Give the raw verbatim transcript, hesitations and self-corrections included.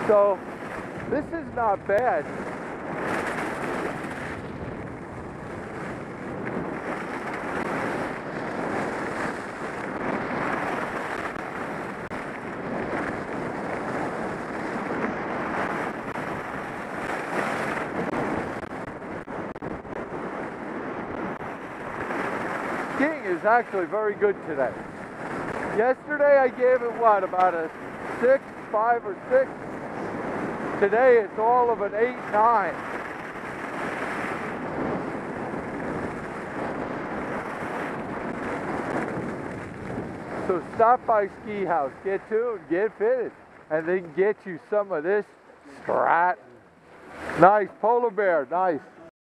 So this is not bad. Skiing is actually very good today. Yesterday I gave it what, about a six, five or six. Today it's all of an eight, nine. So stop by Ski House, get tuned, get fitted, and then get you some of this Stratton. Nice, polar bear, nice.